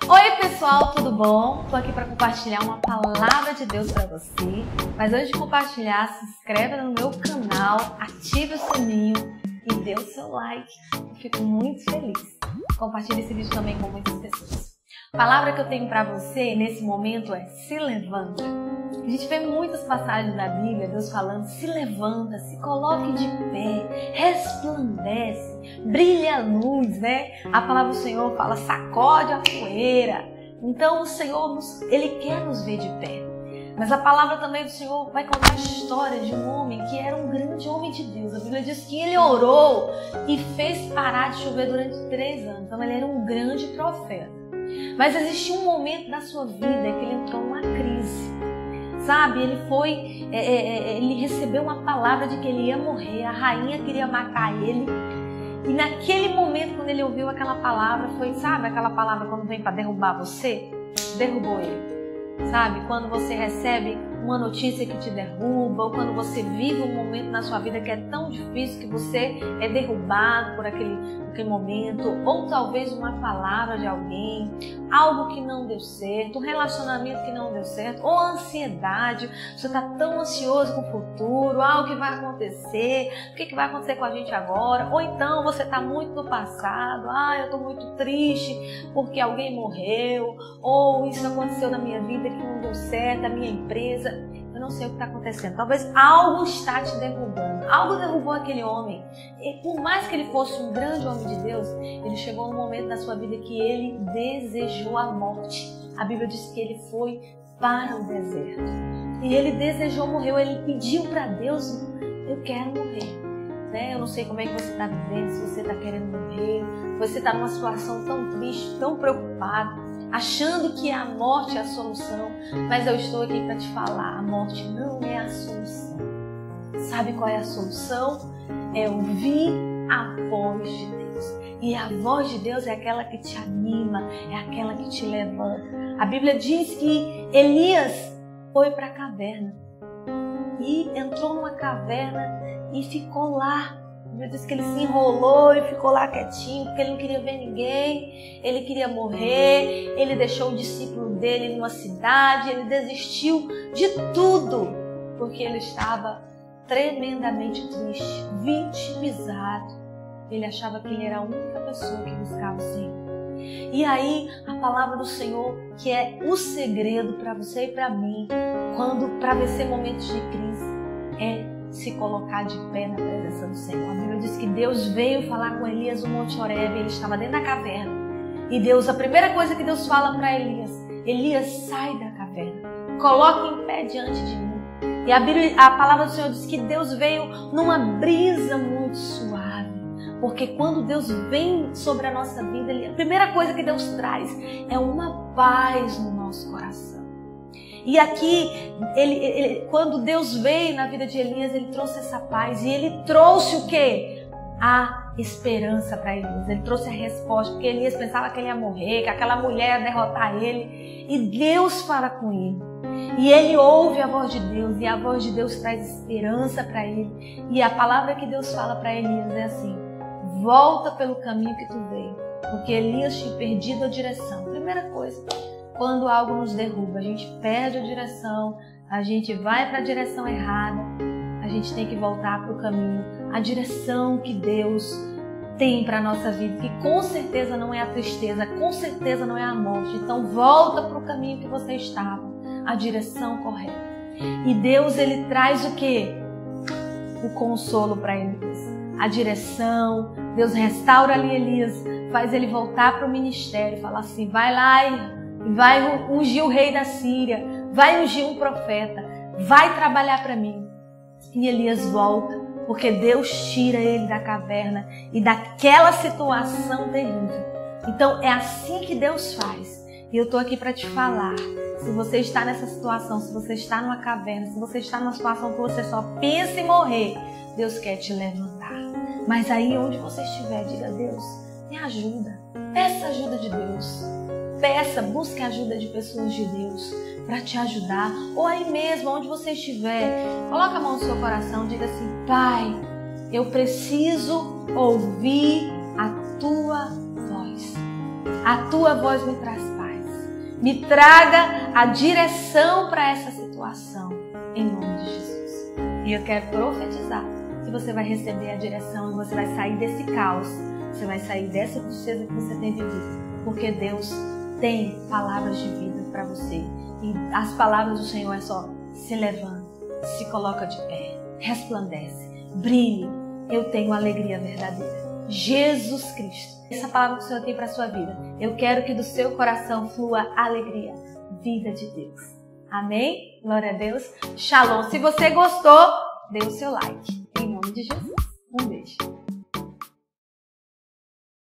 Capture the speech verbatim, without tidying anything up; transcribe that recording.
Oi pessoal, tudo bom? Tô aqui para compartilhar uma palavra de Deus para você. Mas antes de compartilhar, se inscreve no meu canal, ative o sininho e dê o seu like. Eu fico muito feliz. Compartilhe esse vídeo também com muitas pessoas. A palavra que eu tenho para você nesse momento é se levanta. A gente vê muitas passagens da Bíblia, Deus falando, se levanta, se coloque de pé, resplandece, brilha a luz, né? A palavra do Senhor fala, sacode a poeira. Então o Senhor, Ele quer nos ver de pé. Mas a palavra também do Senhor vai contar a história de um homem que era um grande homem de Deus. A Bíblia diz que ele orou e fez parar de chover durante três anos. Então ele era um grande profeta. Mas existiu um momento na sua vida que ele entrou numa crise. Sabe, ele foi, é, é, ele recebeu uma palavra de que ele ia morrer, a rainha queria matar ele. E naquele momento, quando ele ouviu aquela palavra, foi, sabe, aquela palavra quando vem para derrubar você? Derrubou ele. Sabe, quando você recebe uma notícia que te derruba, ou quando você vive um momento na sua vida que é tão difícil que você é derrubado por aquele, aquele momento, ou talvez uma palavra de alguém, algo que não deu certo, um relacionamento que não deu certo, ou ansiedade, você está tão ansioso com o futuro, ah, o que vai acontecer, o que vai acontecer com a gente agora, ou então você está muito no passado, ah, eu estou muito triste porque alguém morreu, ou isso aconteceu na minha vida que não deu certo, a minha empresa, eu não sei o que está acontecendo. Talvez algo está te derrubando. Algo derrubou aquele homem. E por mais que ele fosse um grande homem de Deus, ele chegou num momento da sua vida que ele desejou a morte. A Bíblia diz que ele foi para o deserto. E ele desejou morrer. Ele pediu para Deus, eu quero morrer. Né? Eu não sei como é que você está vivendo, se você está querendo morrer, você está numa situação tão triste, tão preocupado, achando que a morte é a solução, mas eu estou aqui para te falar, a morte não é a solução. Sabe qual é a solução? É ouvir a voz de Deus. E a voz de Deus é aquela que te anima, é aquela que te levanta. A Bíblia diz que Elias foi para a caverna e entrou numa caverna e ficou lá. Ele disse que ele se enrolou e ficou lá quietinho, porque ele não queria ver ninguém, ele queria morrer, ele deixou o discípulo dele numa cidade, ele desistiu de tudo, porque ele estava tremendamente triste, vitimizado. Ele achava que ele era a única pessoa que buscava o Senhor. E aí, a palavra do Senhor, que é o segredo para você e para mim, quando para vencer momentos de crise, é se colocar de pé na presença do Senhor. A Bíblia diz que Deus veio falar com Elias no Monte Horebe, ele estava dentro da caverna. E Deus, a primeira coisa que Deus fala para Elias, Elias, sai da caverna, coloque em pé diante de mim. E a, Bíblia, a palavra do Senhor diz que Deus veio numa brisa muito suave. Porque quando Deus vem sobre a nossa vida, ele, a primeira coisa que Deus traz é uma paz no nosso coração. E aqui, ele, ele, quando Deus veio na vida de Elias, ele trouxe essa paz. E ele trouxe o quê? A esperança para Elias. Ele trouxe a resposta, porque Elias pensava que ele ia morrer, que aquela mulher ia derrotar ele. E Deus fala com ele. E ele ouve a voz de Deus. E a voz de Deus traz esperança para ele. E a palavra que Deus fala para Elias é assim, volta pelo caminho que tu veio, porque Elias tinha perdido a direção. Primeira coisa, quando algo nos derruba, a gente perde a direção, a gente vai para a direção errada, a gente tem que voltar para o caminho, a direção que Deus tem para a nossa vida, que com certeza não é a tristeza, com certeza não é a morte. Então volta para o caminho que você estava, a direção correta. E Deus, ele traz o quê? O consolo para Elias, a direção. Deus restaura ali Elias, faz ele voltar para o ministério, fala assim, vai lá e vai ungir o rei da Síria, vai ungir um profeta, vai trabalhar para mim. E Elias volta, porque Deus tira ele da caverna e daquela situação terrível. Então é assim que Deus faz. E eu estou aqui para te falar, se você está nessa situação, se você está numa caverna, se você está numa situação que você só pensa em morrer, Deus quer te levantar. Mas aí onde você estiver, diga, Deus, me ajuda, peça ajuda de Deus. Peça, busque a ajuda de pessoas de Deus para te ajudar. Ou aí mesmo, onde você estiver, coloca a mão no seu coração, diga assim, Pai, eu preciso ouvir a Tua voz. A Tua voz me traz paz. Me traga a direção para essa situação, em nome de Jesus. E eu quero profetizar que você vai receber a direção e você vai sair desse caos, você vai sair dessa tristeza que você tem vivido, porque Deus tem palavras de vida para você. E as palavras do Senhor é só: se levanta, se coloca de pé, resplandece, brilhe. Eu tenho alegria verdadeira. Jesus Cristo. Essa palavra que o Senhor tem para a sua vida. Eu quero que do seu coração flua alegria, vida de Deus. Amém? Glória a Deus. Shalom. Se você gostou, dê o seu like. Em nome de Jesus. Um beijo.